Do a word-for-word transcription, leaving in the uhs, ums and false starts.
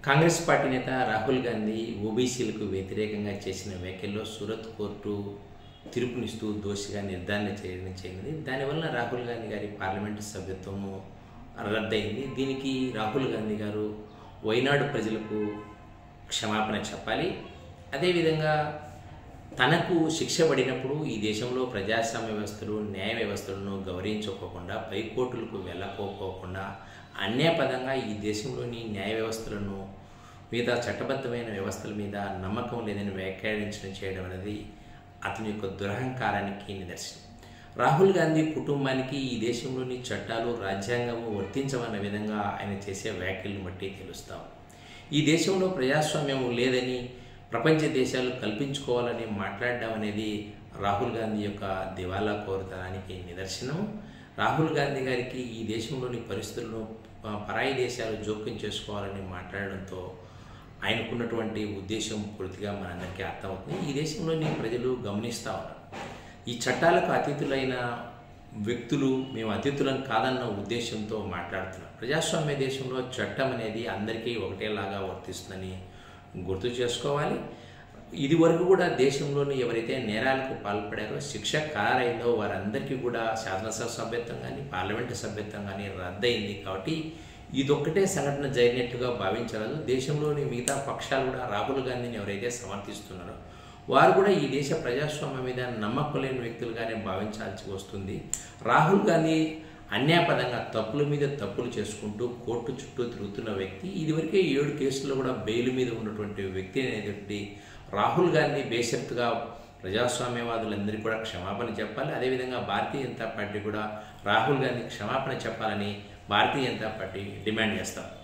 Congress party నేత రాహుల్ గాంధీ ఓబీసీలకు వ్యతిరేకంగా చేసిన వ్యాఖ్యల్లో సూరత్ కోర్టు తీర్పునిస్తూ దోషిగా నిర్ధారణ చేయడం చేయనుంది. దానివల్ల రాహుల్ గాంధీ గారి పార్లమెంటు సభ్యత్వము రద్దయింది. దీనికి రాహుల్ గాంధీ గారు వైనాడు ప్రజలకు క్షమాపణ చెప్పాలి. అదేవిధంగా తనకు శిక్ష పడినప్పుడు ఈ దేశంలో ప్రజాస్వామ్య వ్యవస్థలు న్యాయ వ్యవస్థలను గౌరవించుకోకుండా పైకోర్టులకు వెళ్ళకోకుండా అన్యాయపదంగా ఈ దేశంలోని న్యాయ వ్యవస్థలను మిగతా చట్టబద్ధమైన వ్యవస్థల మీద నమ్మకం లేదని వ్యాఖ్యానించడం చేయడం అనేది అతని యొక్క దురహంకారానికి నిదర్శనం. రాహుల్ గాంధీ కుటుంబానికి ఈ దేశంలోని చట్టాలు రాజ్యాంగము వర్తించవన్న విధంగా ఆయన చేసే వ్యాఖ్యలను బట్టి తెలుస్తాం. ఈ దేశంలో ప్రజాస్వామ్యం లేదని ప్రపంచ దేశాలు కల్పించుకోవాలని మాట్లాడడం అనేది రాహుల్ గాంధీ యొక్క దివాలా కోరుతనానికి నిదర్శనం. రాహుల్ గాంధీ గారికి ఈ దేశంలోని పరిస్థితులను పరాయి దేశాలు జోక్యం చేసుకోవాలని మాట్లాడడంతో ఆయనకున్నటువంటి ఉద్దేశం పూర్తిగా మనందరికీ అర్థమవుతుంది. ఈ దేశంలోని ప్రజలు గమనిస్తూ ఉన్నారు. ఈ చట్టాలకు అతిథులైన వ్యక్తులు మేము అతిథులను కాదన్న ఉద్దేశంతో మాట్లాడుతున్నారు. ప్రజాస్వామ్య దేశంలో చట్టం అనేది అందరికీ ఒకటేలాగా వర్తిస్తుందని గుర్తు చేసుకోవాలి. ఇది వరకు కూడా దేశంలోని ఎవరైతే నేరాలకు పాల్పడారో శిక్ష ఖరారైందో వారందరికీ కూడా శాసనసభ సభ్యత్వం కానీ పార్లమెంటు సభ్యత్వం కానీ రద్దయింది. కాబట్టి ఇదొక్కటే సంఘటన జరిగినట్టుగా భావించరాదు. దేశంలోని మిగతా పక్షాలు కూడా రాహుల్ గాంధీని ఎవరైతే సమర్థిస్తున్నారో వారు కూడా ఈ దేశ ప్రజాస్వామ్యం మీద నమ్మకం లేని వ్యక్తులుగానే భావించాల్సి వస్తుంది. రాహుల్ గాంధీ అన్యాయపదంగా తప్పుల మీద తప్పులు చేసుకుంటూ కోర్టు చుట్టూ తిరుగుతున్న వ్యక్తి. ఇదివరకే ఏడు కేసుల్లో కూడా బెయిల్ మీద ఉన్నటువంటి వ్యక్తి అనేటువంటి రాహుల్ గాంధీ బేషరతుగా ప్రజాస్వామ్యవాదులందరికీ కూడా క్షమాపణ చెప్పాలి. అదేవిధంగా భారతీయ జనతా పార్టీ కూడా రాహుల్ గాంధీ క్షమాపణ చెప్పాలని భారతీయ జనతా పార్టీ డిమాండ్ చేస్తారు.